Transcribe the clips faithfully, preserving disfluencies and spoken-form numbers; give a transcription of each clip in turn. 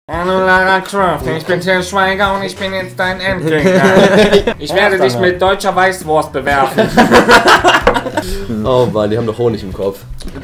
Hallo Lara Croft, ich bin Till Schweiger und ich bin jetzt dein Endgegner. Ich werde dich mit deutscher Weißwurst bewerfen. Oh Mann, die haben doch Honig im Kopf.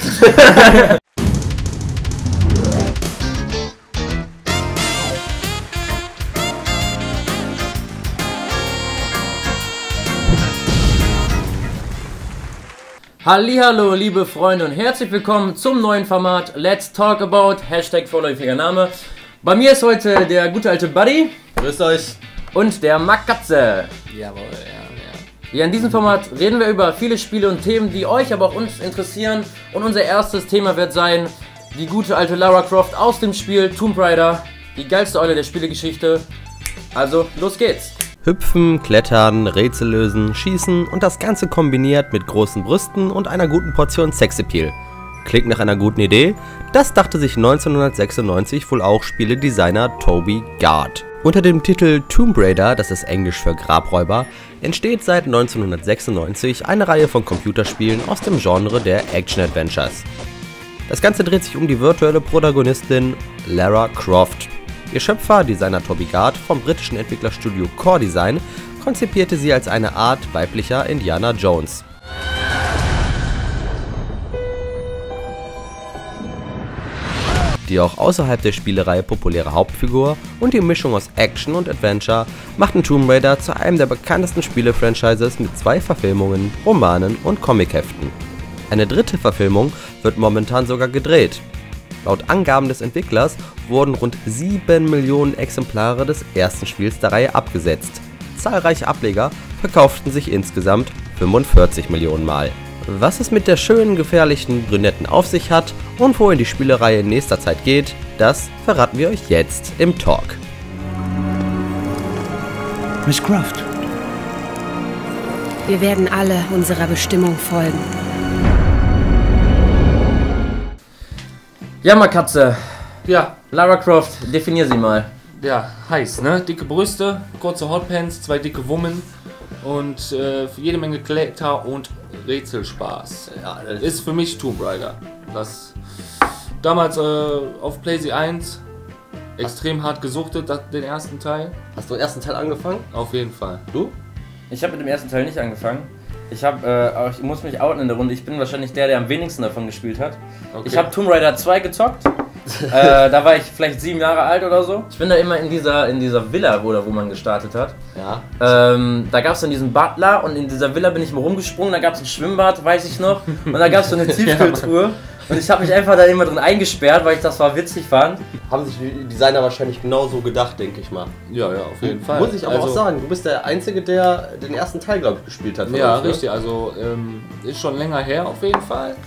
Hallihallo, liebe Freunde und herzlich willkommen zum neuen Format Let's Talk About, Hashtag vorläufiger Name. Bei mir ist heute der gute alte Buddy. Grüßt euch. Und der Makatze. Jawohl, ja, ja. Ja, in diesem Format reden wir über viele Spiele und Themen, die euch, aber auch uns interessieren. Und unser erstes Thema wird sein, die gute alte Lara Croft aus dem Spiel Tomb Raider. Die geilste Eule der Spielegeschichte. Also, los geht's. Hüpfen, klettern, Rätsel lösen, schießen und das Ganze kombiniert mit großen Brüsten und einer guten Portion Sexappeal. Klingt nach einer guten Idee? Das dachte sich neunzehnhundertsechsundneunzig wohl auch Spieledesigner Toby Gard. Unter dem Titel Tomb Raider, das ist Englisch für Grabräuber, entsteht seit neunzehnhundertsechsundneunzig eine Reihe von Computerspielen aus dem Genre der Action-Adventures. Das Ganze dreht sich um die virtuelle Protagonistin Lara Croft. Ihr Schöpfer, Designer Toby Gard vom britischen Entwicklerstudio Core Design, konzipierte sie als eine Art weiblicher Indiana Jones. Die auch außerhalb der Spielereihe populäre Hauptfigur und die Mischung aus Action und Adventure machten Tomb Raider zu einem der bekanntesten Spiele-Franchises mit zwei Verfilmungen, Romanen und Comicheften. Eine dritte Verfilmung wird momentan sogar gedreht. Laut Angaben des Entwicklers wurden rund sieben Millionen Exemplare des ersten Spiels der Reihe abgesetzt. Zahlreiche Ableger verkauften sich insgesamt fünfundvierzig Millionen Mal. Was es mit der schönen, gefährlichen Brünetten auf sich hat und wohin die Spielereihe in nächster Zeit geht, das verraten wir euch jetzt im Talk. Miss Croft. Wir werden alle unserer Bestimmung folgen. Ja, Makatze. Ja, Lara Croft, definier sie mal. ja, heiß, ne? Dicke Brüste, kurze Hotpants, zwei dicke Wummen und äh, jede Menge Kletter und Rätselspaß. Ja, das Ist für mich Tomb Raider. Das damals äh, auf PlayStation eins extrem hart gesuchtet, das, den ersten Teil. Hast du den ersten Teil angefangen? Auf jeden Fall. Du? Ich habe mit dem ersten Teil nicht angefangen. Ich habe, äh, ich muss mich outen in der Runde. Ich bin wahrscheinlich der, der am wenigsten davon gespielt hat. Okay. Ich habe Tomb Raider zwei gezockt. äh, da war ich vielleicht sieben Jahre alt oder so. Ich bin da immer in dieser, in dieser Villa, wo, wo man gestartet hat. Ja. Ähm, da gab es dann diesen Butler und in dieser Villa bin ich mal rumgesprungen. Da gab es ein Schwimmbad, weiß ich noch. Und da gab es so eine Tiefkühltruhe. Und ich habe mich einfach da immer drin eingesperrt, weil ich das war witzig fand. Haben sich die Designer wahrscheinlich genauso gedacht, denke ich mal. Ja, ja, auf jeden Fall. Muss ich aber Also, auch sagen, du bist der Einzige, der den ersten Teil, glaube ich, gespielt hat. von Ja, euch, ne? richtig. Also ähm, ist schon länger her auf jeden Fall.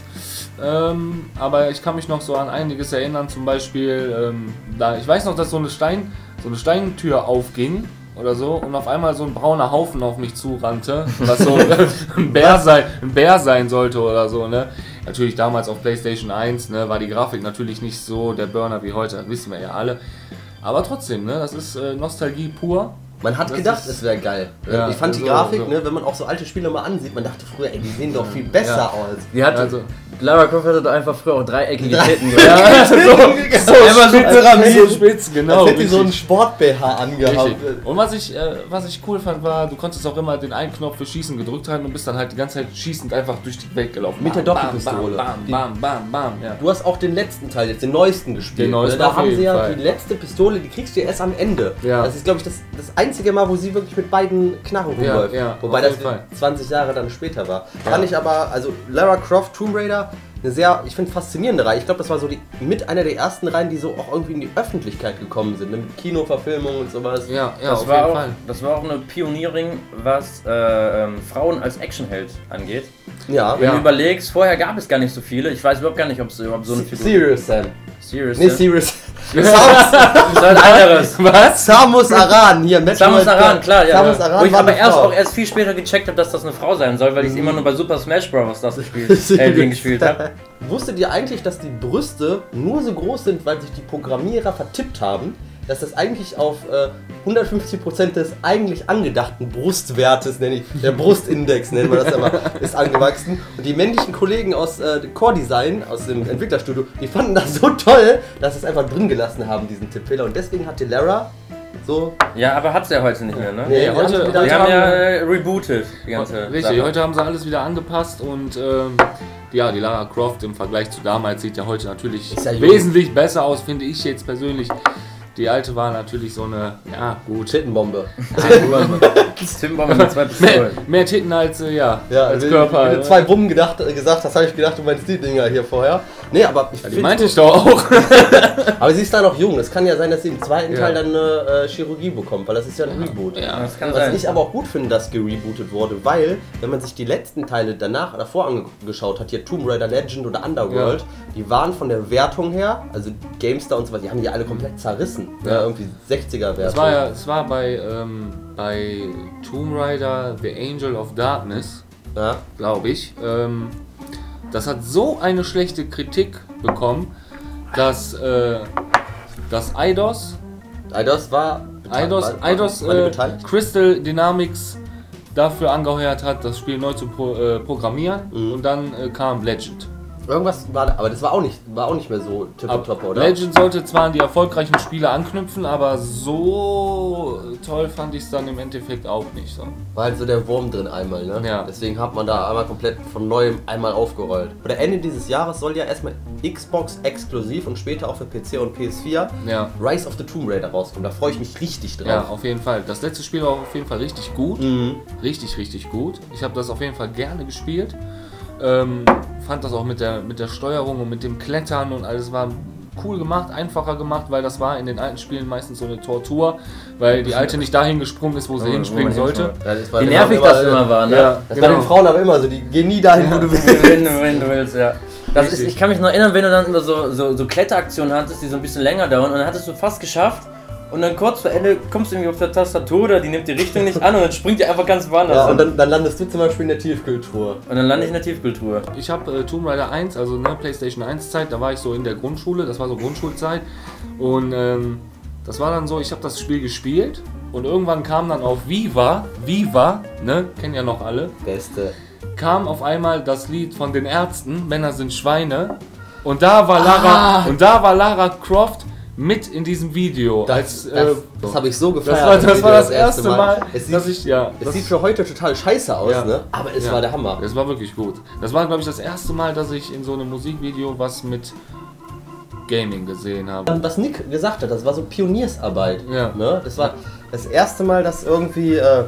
Ähm, aber ich kann mich noch so an einiges erinnern. Zum Beispiel, ähm, da ich weiß noch, dass so eine Stein, so eine Steintür aufging oder so und auf einmal so ein brauner Haufen auf mich zurannte, was so ein Bär sein, ein Bär sein sollte oder so, ne? Natürlich damals auf PlayStation eins, ne, war die Grafik natürlich nicht so der Burner wie heute, das wissen wir ja alle. Aber trotzdem, ne, das ist äh, Nostalgie pur. Man hat Das gedacht, ist- es wäre geil. Ja, ich fand die so, Grafik, so. ne, wenn man auch so alte Spiele mal ansieht, man dachte früher, ey, die sehen doch viel besser Ja. aus. Die hatte, Also- Lara Croft hatte doch einfach früher auch dreieckige Drei- Titten. Ja, so, so, Immer so Pyramiden. so spitz, genau. Als hätte die so einen richtig. Sport-B H angehabt. Richtig. Und was ich, äh, was ich cool fand, war, du konntest auch immer den einen Knopf für Schießen gedrückt halten und bist dann halt die ganze Zeit schießend einfach durch die Welt gelaufen. Mit der Bam, Doppelpistole. Bam, Die- bam, bam, bam, bam, ja. Du hast auch den letzten Teil, jetzt den neuesten gespielt. Den neuesten ne? Da auf haben jeden sie ja Fall. die letzte Pistole, die kriegst du ja erst am Ende. Ja. Das ist, glaube ich, das, das einzige Mal, wo sie wirklich mit beiden Knarren Ja, rumläuft. ja, Wobei auf das jeden Fall. zwanzig Jahre dann später war. Ja. Kann ich aber, also Lara Croft, Tomb Raider, eine sehr, ich finde, faszinierende Reihe. Ich glaube, das war so die mit einer der ersten Reihen, die so auch irgendwie in die Öffentlichkeit gekommen sind, ne? Mit Kinoverfilmungen und sowas. Ja, ja, Das auf war, jeden auch, Fall. das war auch eine Pioniering, was äh, ähm, Frauen als Actionheld angeht. Ja. Wenn Ja. du überlegst, vorher gab es gar nicht so viele. Ich weiß überhaupt gar nicht, ob es überhaupt so eine Figur Serious Sam. Serious. Nee, ja. Serious. Das ist ein anderes. Was? Samus Aran, hier, Metroid Samus Aran, klar, ja. Samus ja. Aran Wo ich war aber eine erst Frau. auch erst viel später gecheckt habe, dass das eine Frau sein soll, weil ich es immer nur bei Super Smash Bros. Das gespielt, äh, den gespielt habe. Wusstet ihr eigentlich, dass die Brüste nur so groß sind, weil sich die Programmierer vertippt haben? dass das eigentlich auf äh, hundertfünfzig Prozent des eigentlich angedachten Brustwertes, nenne ich, der Brustindex nennen wir das aber, ist angewachsen. Und die männlichen Kollegen aus äh, Core Design, aus dem Entwicklerstudio, die fanden das so toll, dass sie es einfach drin gelassen haben, diesen Tippfehler. Und deswegen hatte Lara so... Ja, aber hat's ja heute nicht mehr, ne? Nee, Ja, heute, haben sie wieder- heute Die haben haben ja äh, rebootet, die ganze Richtig, Sache. heute haben sie alles wieder angepasst und ähm, ja, die Lara Croft im Vergleich zu damals sieht ja heute natürlich Ist ja jung. wesentlich besser aus, finde ich jetzt persönlich. Die alte war natürlich so eine, ja gut, Tittenbombe. Timbombe mit zwei mehr, Pistolen. mehr Titten als, äh, ja, Ja, als wenn, Körper. wenn du zwei Bummen gedacht, gesagt hast, habe ich gedacht, du meinst die Dinger hier vorher. Nee, aber ich Die find's meinte so- ich doch auch. Aber sie ist da noch jung. Es kann ja sein, dass sie im zweiten Ja. Teil dann eine äh, Chirurgie bekommt, weil das ist ja ein Reboot. Ja. Das kann Was sein. ich aber auch gut finde, dass gerebootet wurde, weil, wenn man sich die letzten Teile danach, davor angeschaut hat, hier Tomb Raider Legend oder Underworld, Ja. die waren von der Wertung her, also GameStar und so was, die haben die alle komplett zerrissen. Ja, Ja. irgendwie sechziger Wertung. Es war ja, es war bei, ähm, bei Tomb Raider The Angel of Darkness, Ja. glaube ich. Ähm, das hat so eine schlechte Kritik bekommen, dass, äh, dass Eidos, Eidos war. Eidos, war, war, Eidos war die äh, beteiligt? Crystal Dynamics dafür angeheuert hat, das Spiel neu zu pro, äh, programmieren Mhm. und dann äh, kam Legend. Irgendwas war da, aber das war auch nicht, war auch nicht mehr so tipptopp, oder? Legend sollte zwar an die erfolgreichen Spiele anknüpfen, aber so toll fand ich es dann im Endeffekt auch nicht. So. War halt so der Wurm drin einmal, ne? Ja. Deswegen hat man da einmal komplett von neuem einmal aufgerollt. Oder Ende dieses Jahres soll ja erstmal Xbox exklusiv und später auch für P C und P S vier Ja. Rise of the Tomb Raider rauskommen. Da freue ich mich richtig drauf. Ja, auf jeden Fall. Das letzte Spiel war auf jeden Fall richtig gut. Mhm. Richtig, richtig gut. Ich habe das auf jeden Fall gerne gespielt. Ähm, fand das auch mit der, mit der Steuerung und mit dem Klettern und alles war cool gemacht, einfacher gemacht, weil das war in den alten Spielen meistens so eine Tortur, weil die Alte nicht dahin gesprungen ist, wo sie Wo- wo hinspringen man sollte. hinschaut. Ja, das war Wie den nervig Frauen das immer war, ne? Ja, Das war den Frauen aber immer so, die gehen nie dahin, wo du willst. wenn, du, wenn du willst, ja. Das ist, Richtig. ich kann mich noch erinnern, wenn du dann immer so, so, so Kletteraktionen hattest, die so ein bisschen länger dauern und dann hattest du fast geschafft und dann kurz vor Ende kommst du irgendwie auf der Tastatur oder die nimmt die Richtung nicht an und dann springt die einfach ganz woanders Ja, an. und dann, dann landest du zum Beispiel in der Tiefkühltruhe. Und dann lande ich in der Tiefkultur. Ich habe äh, Tomb Raider eins, also ne, PlayStation eins Zeit, da war ich so in der Grundschule, das war so Grundschulzeit und ähm, das war dann so, ich habe das Spiel gespielt und irgendwann kam dann auf Viva, Viva, ne, kennen ja noch alle, Beste. kam auf einmal das Lied von den Ärzten, Männer sind Schweine und da war Lara, und da war Lara Croft mit in diesem Video. Das, als, das, äh, das habe ich so gefeiert. das war das, Video war das erste Mal, Es sieht, dass ich, ja, es das, sieht für heute total scheiße aus, Ja. ne? Aber es ja, war der Hammer. Das war wirklich gut. Das war, glaube ich, das erste Mal, dass ich in so einem Musikvideo was mit Gaming gesehen habe. Was Nick gesagt hat, das war so Pioniersarbeit. Ja. Ne? Das war das erste Mal, dass irgendwie äh,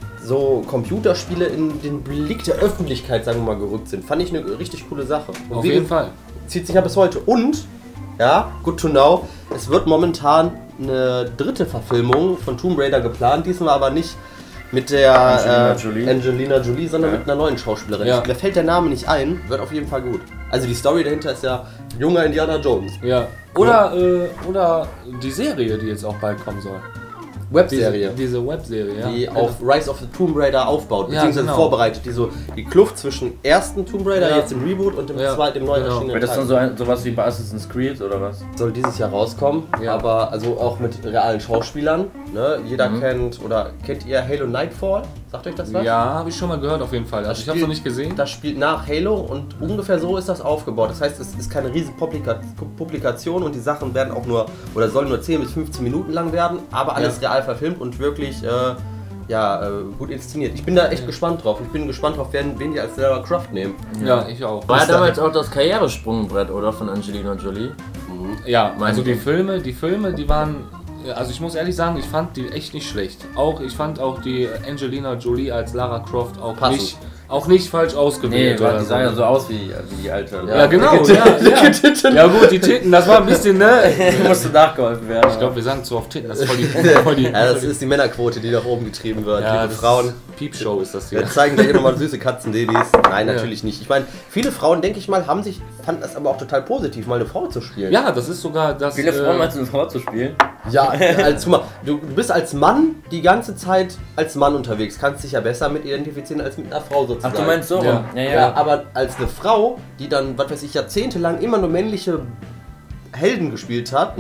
so Computerspiele in den Blick der Öffentlichkeit, sagen wir mal, gerückt sind. Fand ich eine richtig coole Sache. Und Auf wie jeden ge- Fall. Zieht sich ja bis heute. Und, ja, good to know, es wird momentan eine dritte Verfilmung von Tomb Raider geplant, diesmal aber nicht mit der Angelina äh, Jolie. Angelina Jolie, sondern Ja. mit einer neuen Schauspielerin. Ja. Mir fällt der Name nicht ein, wird auf jeden Fall gut. Also die Story dahinter ist ja junger Indiana Jones. Ja. Oder, äh, oder die Serie, die jetzt auch bald kommen soll. Webserie. Diese, diese Webserie, ja. Die auf Rise of the Tomb Raider aufbaut, Ja, beziehungsweise genau. vorbereitet, die so die Kluft zwischen ersten Tomb Raider, Ja. jetzt im Reboot und dem Ja, zweiten, dem neu genau. erschienenen Wird das Teil. dann so ein, sowas wie bei Assassin's Creed oder was? Soll dieses Jahr rauskommen, Ja. aber also auch mit realen Schauspielern. Ne? Jeder Mhm. kennt, oder kennt ihr Halo Nightfall? Sagt euch das was? Ja, habe ich schon mal gehört auf jeden Fall. Also ich habe es noch nicht gesehen. Das spielt nach Halo und ungefähr so ist das aufgebaut. Das heißt, es ist keine riesige Publika Publikation und die Sachen werden auch nur, oder sollen nur zehn bis fünfzehn Minuten lang werden, aber alles real verfilmt und wirklich äh, ja, äh, gut inszeniert. Ich bin da echt gespannt drauf. Ich bin gespannt drauf, wen, wen die als Lara Croft nehmen. Ja, ich auch. War ja da- damals auch das Karrieresprungbrett, oder? Von Angelina Jolie. Ja, Meine also die ich. Filme, die Filme, die waren, also ich muss ehrlich sagen, ich fand die echt nicht schlecht. Auch ich fand auch die Angelina Jolie als Lara Croft auch Passend. nicht, auch nicht falsch Nee, ausgewählt. weil oder die so. sah ja so aus wie, wie die alte. Ja, genau. Dicke Ja, Titten, ja. dicke Titten. ja gut, die Titten, das war ein bisschen, ne? musste nachgeholfen werden. Ich glaube, wir sagen zu oft Titten, das ist voll die, voll die, Ja, das ist die Männerquote, die nach oben getrieben wird. ja, Liebe das Frauen. ist Piepshow ist das hier. Wir zeigen gleich nochmal süße Katzenbabys. Nein, Ja. natürlich nicht. Ich meine, viele Frauen, denke ich mal, haben sich, fanden das aber auch total positiv, mal eine Frau zu spielen. Ja, das ist sogar das. Viele Frauen äh, meinst du, eine Frau zu spielen? Ja, als, guck mal, du, du bist als Mann die ganze Zeit als Mann unterwegs, kannst dich ja besser mit identifizieren als mit einer Frau Ach, sozusagen. du meinst so rum? Ja. Ja, ja. Ja, aber als eine Frau, die dann, was weiß ich, jahrzehntelang immer nur männliche Helden gespielt hat, ne? Ja.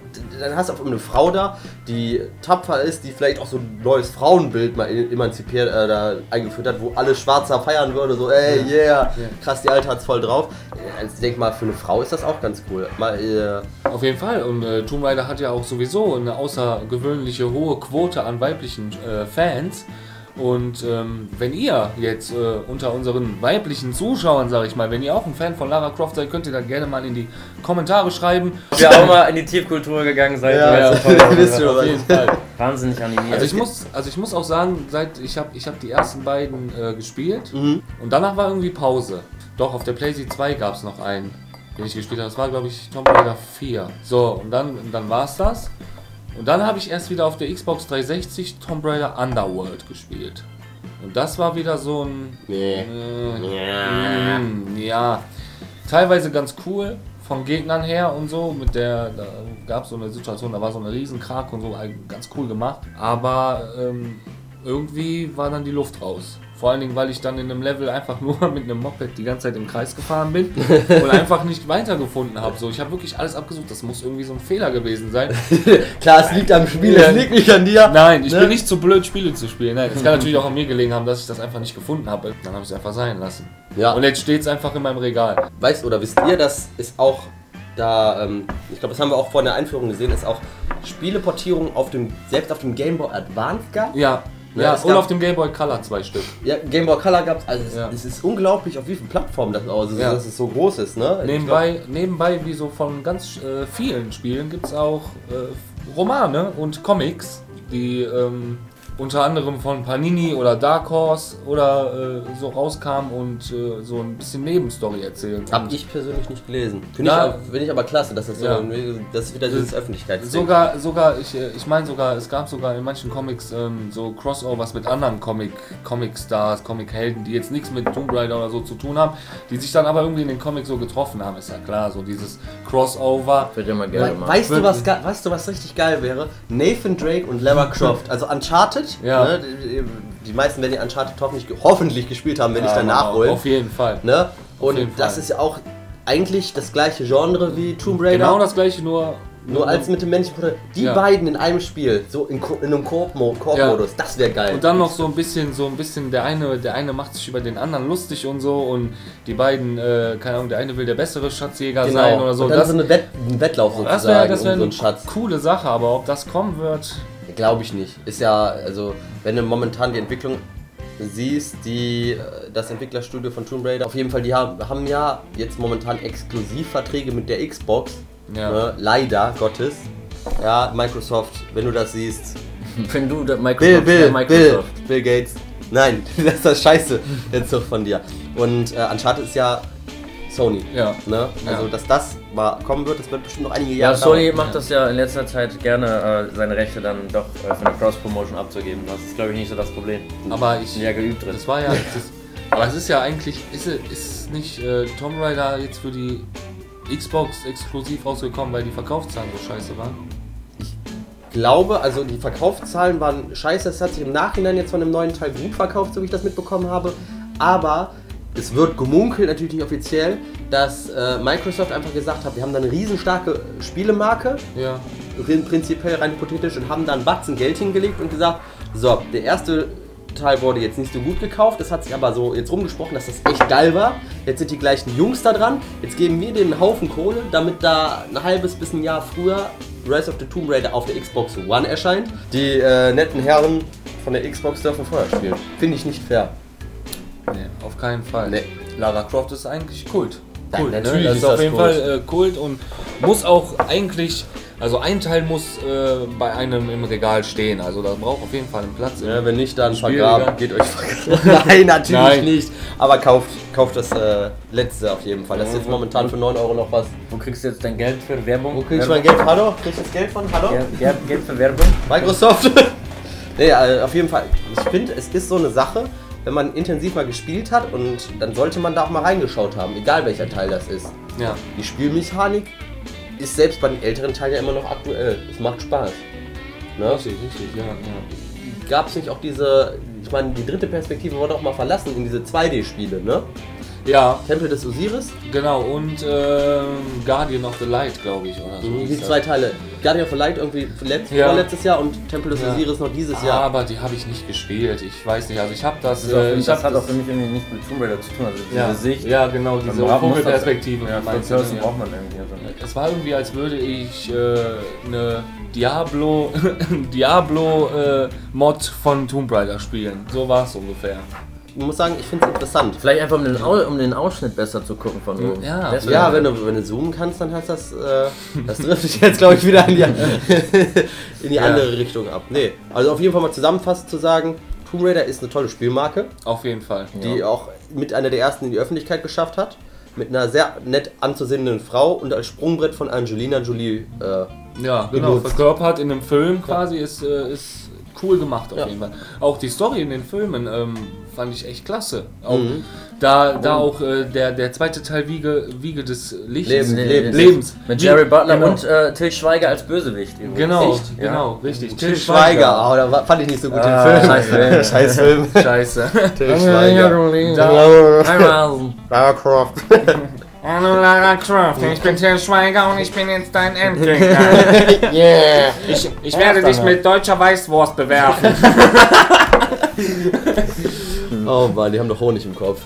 dann hast du auf einmal eine Frau da, die tapfer ist, die vielleicht auch so ein neues Frauenbild mal emanzipiert, äh, da eingeführt hat, wo alle Schwarzer feiern würde, so ey, yeah, ja. krass, die Alte hat's voll drauf. Also ich denke mal, für eine Frau ist das auch ganz cool. Mal, äh Auf jeden Fall. Und äh, Tomb Raider hat ja auch sowieso eine außergewöhnliche hohe Quote an weiblichen äh, Fans. Und ähm, wenn ihr jetzt äh, unter unseren weiblichen Zuschauern, sag ich mal, wenn ihr auch ein Fan von Lara Croft seid, könnt ihr da gerne mal in die Kommentare schreiben. Wir auch mal in die Tiefkultur gegangen seid. Ja, ja, so ja, wisst ihr auf jeden Fall. Wahnsinnig animiert. Also ich muss, also ich muss auch sagen, seit ich habe ich hab die ersten beiden äh, gespielt Mhm. und danach war irgendwie Pause. Doch, auf der PlayStation zwei gab es noch einen, den ich gespielt habe. Das war, glaube ich, Tomb Raider vier. So, und dann, dann war es das. Und dann habe ich erst wieder auf der Xbox dreihundertsechzig Tomb Raider Underworld gespielt. Und das war wieder so ein... Nee. Äh, Ja. mm, ja, teilweise ganz cool von Gegnern her und so. Mit der, da gab es so eine Situation, da war so eine Riesenkrake und so, ganz cool gemacht. Aber ähm, irgendwie war dann die Luft raus. Vor allen Dingen, weil ich dann in einem Level einfach nur mit einem Moped die ganze Zeit im Kreis gefahren bin und einfach nicht weitergefunden habe. So, ich habe wirklich alles abgesucht. Das muss irgendwie so ein Fehler gewesen sein. Klar, es liegt am Spiel, es liegt nicht an dir. Nein, ich Ne? bin nicht zu blöd, Spiele zu spielen. Nein, es kann natürlich auch an mir gelegen haben, dass ich das einfach nicht gefunden habe. Dann habe ich es einfach sein lassen. Ja. Und jetzt steht es einfach in meinem Regal. Weißt oder wisst ihr, dass es auch da, ähm, ich glaube, das haben wir auch vor der Einführung gesehen, es auch Spieleportierungen auf dem, selbst auf dem Game Boy Advance gab? Ja, Ja, ja, es und gab- auf dem Game Boy Color zwei Stück. Ja, Game Boy Color gab es, also es, Ja. es ist unglaublich, auf wie vielen Plattformen das aus ist, Ja. dass es so groß ist, ne? Ich Nebenbei, nebenbei, wie so von ganz äh, vielen Spielen, gibt es auch äh, Romane und Comics, die ähm, unter anderem von Panini oder Dark Horse oder äh, so rauskamen und äh, so ein bisschen Nebenstory erzählen. Hab Und ich persönlich nicht gelesen. Finde Ja. ich, finde ich aber klasse, dass das so, Ja. das ist wieder dieses Öffentlichkeitsding. Sogar, sogar, ich, äh, ich meine sogar, es gab sogar in manchen Comics ähm, so Crossovers mit anderen Comic, Comic-Stars, Comic-Helden, die jetzt nichts mit Tomb Raider oder so zu tun haben, die sich dann aber irgendwie in den Comics so getroffen haben, ist ja klar, so dieses Crossover. Wird immer gerne We gemacht. weißt, du, was, ge- weißt du, was richtig geil wäre? Nathan Drake und Lara Croft, also Uncharted. Ja. Ne? Die, die meisten werden die Uncharted hoffentlich, hoffentlich gespielt haben, wenn nicht Ja, dann nachholen. Auf jeden Fall. Ne? Und jeden das Fall. ist ja auch eigentlich das gleiche Genre wie Tomb Raider. Genau das gleiche, nur... Nur als mit dem männlichen Protagonisten. Die Ja. beiden in einem Spiel, so in, Ko- in einem Koop-Mo- Koop-Modus, das wäre geil. Und dann noch so ein bisschen, so ein bisschen, der eine, der eine macht sich über den anderen lustig und so und die beiden, äh, keine Ahnung, der eine will der bessere Schatzjäger genau. sein oder so. Und dann Das, so eine Wett ein Wettlauf sozusagen das wäre das wär um so eine einen Schatz. coole Sache, aber ob das kommen wird, Glaube ich nicht. Ist ja, also, wenn du momentan die Entwicklung siehst, die, äh, das Entwicklerstudio von Tomb Raider, auf jeden Fall, die haben, haben ja jetzt momentan Exklusivverträge mit der Xbox. ja. Ne? Leider Gottes. Ja, Microsoft, wenn du das siehst. Wenn du der Bill, Microsoft, Bill, der Bill, Microsoft. Bill Gates. Nein, das ist das Scheiße, der Zug von dir. Und äh, Uncharted ist ja Sony. Ja. Ne? Also, Ja. dass das mal kommen wird, das wird bestimmt noch einige Ja, Jahre Sony dauern. macht das ja in letzter Zeit gerne, äh, seine Rechte dann doch äh, für eine Cross-Promotion abzugeben. Das ist, glaube ich, nicht so das Problem. aber ich, Sind ja geübt drin. das war ja, das, aber es ist ja eigentlich, ist, es- ist nicht äh, Tomb Raider jetzt für die Xbox exklusiv rausgekommen, weil die Verkaufszahlen so scheiße waren? glaube, also die Verkaufszahlen waren scheiße, es hat sich im Nachhinein jetzt von dem neuen Teil gut verkauft, so wie ich das mitbekommen habe, aber es wird gemunkelt, natürlich nicht offiziell, dass äh, Microsoft einfach gesagt hat, wir haben da eine riesenstarke Spielemarke, Ja. rein- prinzipiell rein hypothetisch, und haben da einen Batzen Geld hingelegt und gesagt, so, der erste Teil wurde jetzt nicht so gut gekauft, es hat sich aber so jetzt rumgesprochen, dass das echt geil war, jetzt sind die gleichen Jungs da dran, jetzt geben wir denen einen Haufen Kohle, damit da ein halbes bis ein Jahr früher Rise of the Tomb Raider auf der Xbox One erscheint. Die äh, netten Herren von der Xbox dürfen vorher spielen. Finde ich nicht fair. Nee, auf keinen Fall. Nee. Lara Croft ist eigentlich Kult. Ja, Kult, natürlich ne? Das ist ist auf das jeden Kult. Fall äh, Kult und muss auch eigentlich, also ein Teil muss äh, bei einem im Regal stehen. Also da braucht auf jeden Fall einen Platz. im- Ja, wenn nicht, dann im Spiel, vergraben. ja. Geht euch vergraben. Nein, natürlich Nein. nicht. Aber kauft, kauft das äh, letzte auf jeden Fall. Das ist jetzt momentan für neun Euro noch was. Wo kriegst du jetzt dein Geld für Werbung? Wo krieg ich mein Geld? Hallo? Krieg ich das Geld von? Hallo? Geld, Geld, Geld für Werbung? Microsoft? Nee, äh, auf jeden Fall. Ich finde, es ist so eine Sache, wenn man intensiv mal gespielt hat, und dann sollte man da auch mal reingeschaut haben, egal welcher Teil das ist. Ja. Die Spielmechanik ist selbst bei den älteren Teilen ja immer noch aktuell. Es macht Spaß. Ne? Richtig, richtig, ja. ja. Gab es nicht auch diese, ich meine, die dritte Perspektive wurde auch mal verlassen in diese zwei D-Spiele, ne? Ja, Tempel des Osiris, genau. Und ähm, Guardian of the Light, glaube ich, oder so. die hieß das. zwei Teile. Guardian of the Light irgendwie letzt, Ja. vorletztes Jahr und Temple of Ja. Osiris noch dieses Ah, Jahr. aber die habe ich nicht gespielt. Ich weiß nicht. Also ich habe das. Das, ist auch, Äh, ich das hab hat das auch für mich irgendwie nicht mit Tomb Raider zu tun. Also diese ja, Sicht. ja, genau, diese Man braucht- muss das- Vogelperspektive. Ja, meinst First du, Person ja. braucht man irgendwie. Also. Es war irgendwie, als würde ich äh, eine Diablo, Diablo äh, Mod von Tomb Raider spielen. So war es ungefähr. Ich muss sagen, ich finde es interessant. Vielleicht einfach um den, Au um den Ausschnitt besser zu gucken von oben. Ja. Das wär- Ja, wenn du, wenn du zoomen kannst, dann heißt das, äh, das trifft dich jetzt, glaube ich, wieder in die, in die Ja. andere Richtung ab. Nee, also auf jeden Fall mal zusammenfassend zu sagen, Tomb Raider ist eine tolle Spielmarke, Auf jeden Fall. die auch mit einer der ersten in die Öffentlichkeit geschafft hat. Mit einer sehr nett anzusehenden Frau und als Sprungbrett von Angelina Jolie. Äh, Ja, genau. Genutzt. Verkörpert in einem Film quasi ist, äh, ist cool gemacht auf Ja. jeden Fall. Auch die Story in den Filmen ähm, fand ich echt klasse. Auch Mhm. da, da auch äh, der, der zweite Teil Wiege, Wiege des Lichts. Lebens, Nee, Lebens. nee, Lebens. Mit Wie- Jerry Butler genau. und äh, Til Schweiger als Bösewicht. übrigens. Genau, Echt? genau, richtig. Till Schweiger, oh, da war- fand ich nicht so gut Ah, den Film. scheiß Film. Scheiß Film. Scheiße. Till Schweiger. Lara Croft. Hallo Lara Croft, ich bin Til Schweiger und ich bin jetzt dein Endgegner. Yeah. Ich, ich werde dich mit deutscher Weißwurst bewerfen. Oh Mann, die haben doch Honig im Kopf.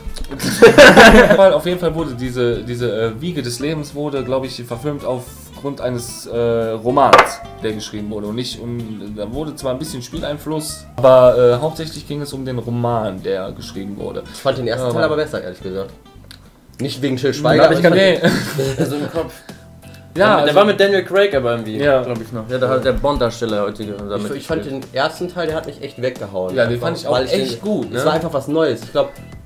Auf jeden Fall, auf jeden Fall wurde diese, diese äh, Wiege des Lebens wurde, glaube ich, verfilmt aufgrund eines äh, Romans, der geschrieben wurde. Und nicht um, da wurde zwar ein bisschen Spieleinfluss, aber äh, hauptsächlich ging es um den Roman, der geschrieben wurde. Ich fand den ersten Aber- Teil aber besser, ehrlich gesagt. Nicht wegen Till Schweiger, hab ich aber gar ich fand Nee. Also im Kopf. Ja, der also- war mit Daniel Craig aber irgendwie, Ja. glaube ich noch. Ja, da hat der Bond-Darsteller heutige damit Ich, ich fand gespielt. den ersten Teil, der hat mich echt weggehauen. Ja, den Einfach, fand ich auch weil echt den, gut, ne? Es war einfach was Neues. Ich glaube,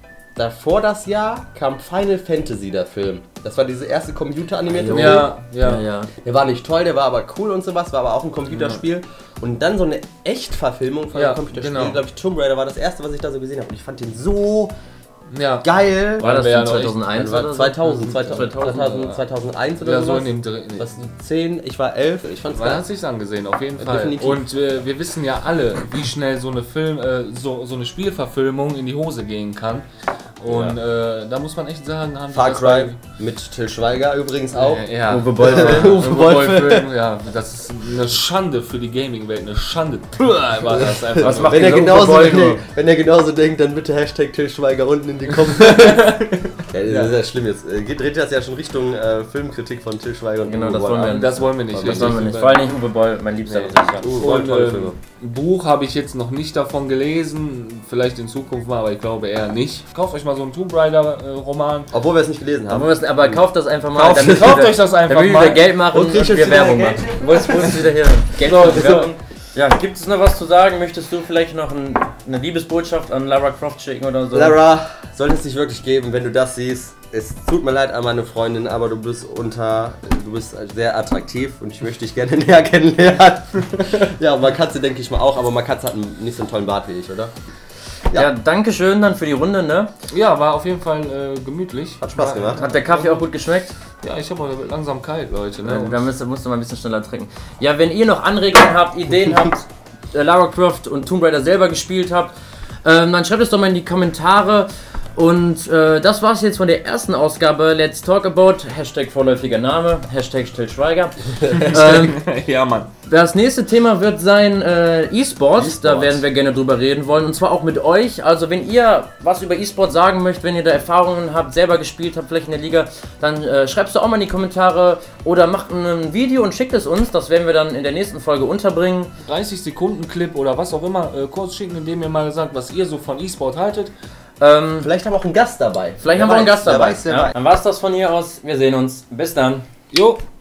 davor das Jahr kam Final Fantasy, der Film. Das war diese erste computeranimierte Film. Ja, Ja, ja. ja. Der war nicht toll, der war aber cool und sowas, war aber auch ein Computerspiel. Und dann so eine Echtverfilmung von Ja, einem Computerspiel, genau. glaube ich, Tomb Raider war das erste, was ich da so gesehen habe. Und ich fand den so Ja. geil. War das Ja, denn noch echt- zweitausendeins war oder so? zweitausend, zweitausend, zweitausend, zweitausendeins oder Ja, so sowas. in dem Dreh. Was, zehn, ich war elf, ich fand's Man geil. hat sich's angesehen, auf jeden Fall. Definitiv. Und äh, wir wissen ja alle, wie schnell so eine Film, äh, so, so eine Spielverfilmung in die Hose gehen kann. Und äh, da muss man echt sagen, haben die Far das Cry bei- mit Till Schweiger übrigens auch. Äh, ja. Uwe Boll. Uwe Uwe Boll. Boll-Film, ja, das ist eine Schande für die Gaming-Welt, eine Schande. Puh, war das einfach. Was nur. macht Wenn er, Uwe genauso, Boll wenn, er, nur? wenn er genauso denkt, dann bitte Hashtag Till Schweiger unten in die Kommentare. ja, das ist ja schlimm jetzt. Äh, Geht, dreht das ja schon Richtung äh, Filmkritik von Till Schweiger und Genau, Uwe das Boll wollen wir ab. nicht. Das wollen wir nicht. Das richtig. sollen wir nicht. Vor allem nicht Uwe Boll, mein Liebster. Nee. was ich kann. Uwe Boll, Und tolle ähm, Filme. ein Buch habe ich jetzt noch nicht davon gelesen, vielleicht in Zukunft mal, aber ich glaube eher nicht. Kauft euch mal so einen Tomb Raider äh, Roman. Obwohl wir es nicht gelesen haben. Aber, was- aber kauft das einfach mal. Kauft- damit kauft wir- euch das einfach damit wir mal. wieder Geld machen Und und, kriegt wir jetzt wieder Werbung Geld. machen. Wolltest du uns wieder hier Geld So, für so. Werbung? Ja, gibt es noch was zu sagen? Möchtest du vielleicht noch ein, eine Liebesbotschaft an Lara Croft schicken oder so? Lara, soll es nicht wirklich geben, wenn du das siehst. Es tut mir leid an meine Freundin, aber du bist unter, du bist sehr attraktiv und ich möchte dich gerne näher kennenlernen. ja, man kann sie, denke ich mal auch, aber man kann hat einen, nicht so einen tollen Bart wie ich, oder? Ja, Ja. danke schön dann für die Runde, ne? Ja, war auf jeden Fall äh, gemütlich. Hat Spaß War- gemacht. Hat der Kaffee auch gut geschmeckt? Ja, ich habe auch langsam kalt, Leute. Ne? Da musst, du- musst du mal ein bisschen schneller trinken. Ja, wenn ihr noch Anregungen habt, Ideen habt, äh, Lara Croft und Tomb Raider selber gespielt habt, ähm, dann schreibt es doch mal in die Kommentare. Und äh, das war's jetzt von der ersten Ausgabe Let's Talk About. Hashtag vorläufiger Name, Hashtag Till Schweiger. ähm, ja, Mann. Das nächste Thema wird sein äh, E-Sports. E-Sports. Da werden wir gerne drüber reden wollen. Und zwar auch mit euch. Also wenn ihr was über E-Sports sagen möchtet, wenn ihr da Erfahrungen habt, selber gespielt habt, vielleicht in der Liga, dann äh, schreibt es doch auch mal in die Kommentare oder macht ein Video und schickt es uns. Das werden wir dann in der nächsten Folge unterbringen. dreißig Sekunden Clip oder was auch immer äh, kurz schicken, indem ihr mal sagt, was ihr so von E-Sport haltet. Ähm, Vielleicht haben wir auch einen Gast dabei. vielleicht Wer haben wir einen weiß, Gast wer dabei. weiß, wer ja. weiß. Dann war's das von hier aus. Wir sehen uns. Bis dann. Jo.